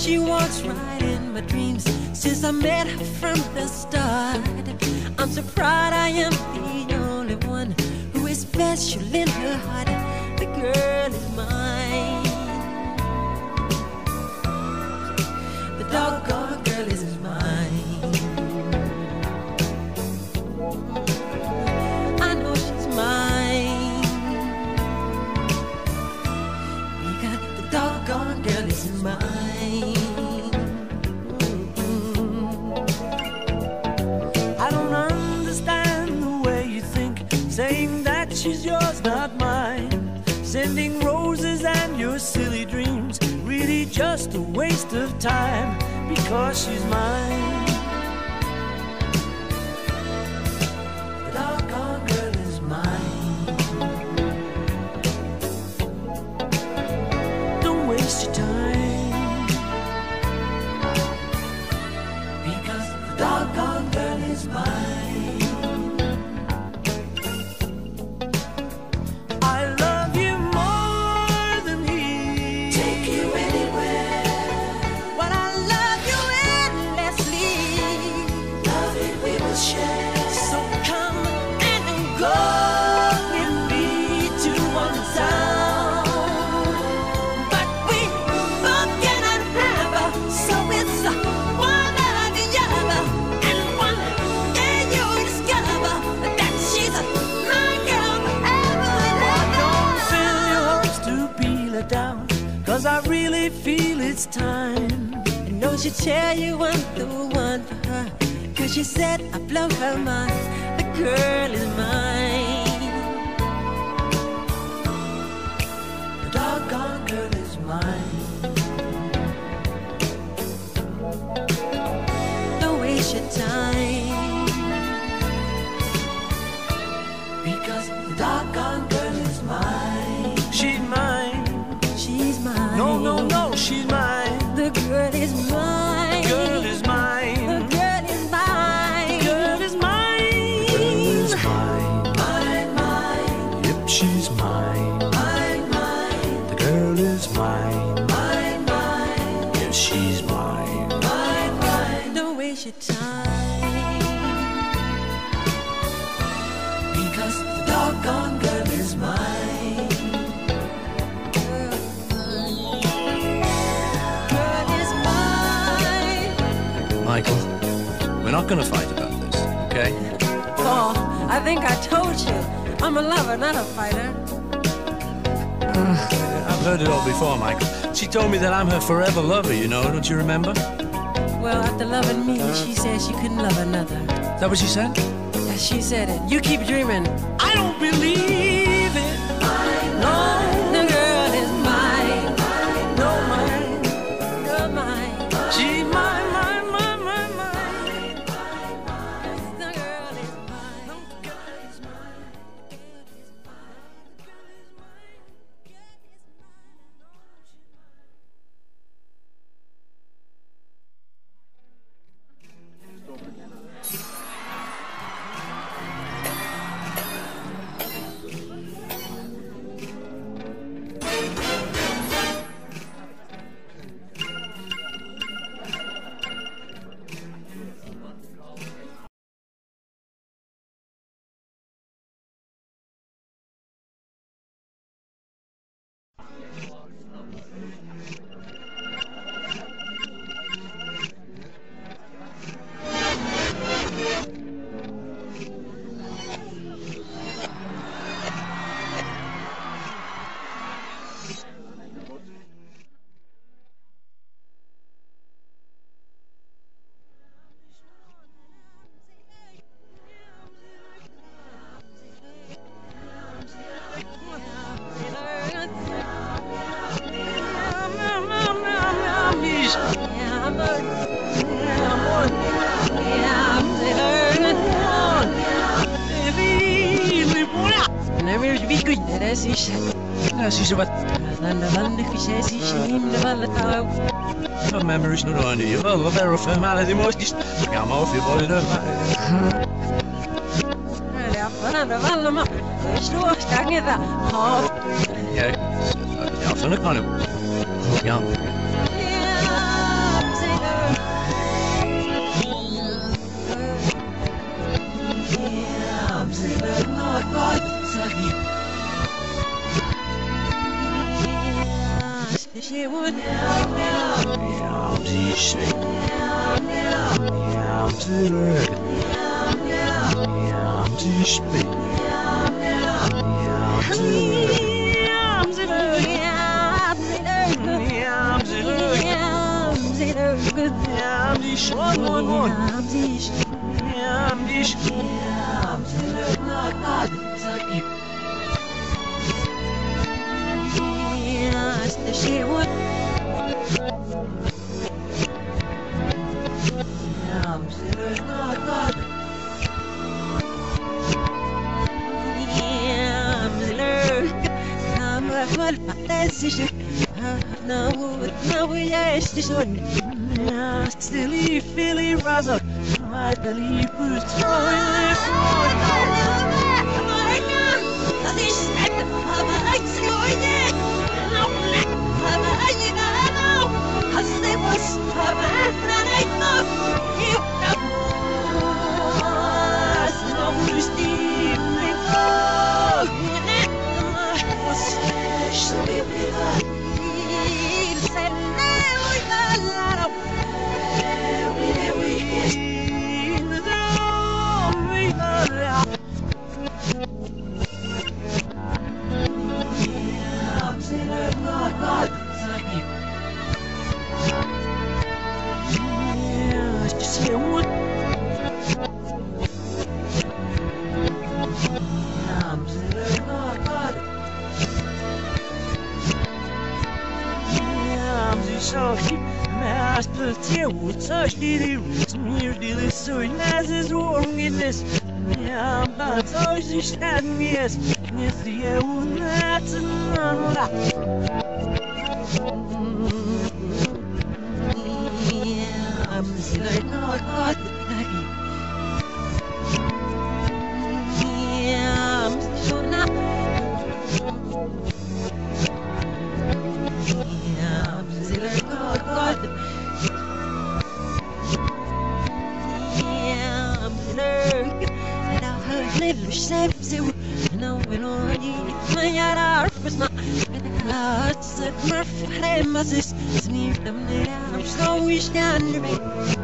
She walks right in my dreams since I met her from the start. I'm so proud I am the only one who is special in her heart. The girl is mine. The doggone girl is mine. I know she's mine because the doggone girl is mine. I don't understand the way you think, saying that she's yours, not mine. Sending roses and your silly dreams, really just a waste of time, because she's mine. The doggone girl is mine. Don't waste your time, because the doggone girl is mine. Cause I really feel it's time. I know she'll tell you I'm the one for her, cause she said I blow her mind. The girl is mine. The doggone girl is mine. Don't waste your time, because the doggone girl is mine. She's mine. She's mine. No, no, no, she's mine. The girl is mine. Girl is mine. The girl is mine. Girl is mine. Girl is mine. Mine, mine. Yep, she's mine. Mine, mine. The girl is mine. Mine, mine. Yes, she's mine. Mine, mine. Don't waste your time, because the doggone girl is mine. Michael, we're not gonna fight about this, okay? Oh, I think I told you. I'm a lover, not a fighter. I've heard it all before, Michael. She told me that I'm her forever lover, you know, don't you remember? Well, after loving me, she said she couldn't love another. Is that what she said? Yeah, she said it. You keep dreaming. I don't believe it. No. The girl is mine. No, mine. You're mine. She's mine. The girl is mine. Memories nu då, ni väl vara för mig det måste jag måste ju bara det. Ja, varandra vallma. Slå stänga där. Ja, för nu kan du. Ja. She would she would Silly Philly Raza, my belly was throwing Murphy, Mrs. Sneer, them there, so we stand.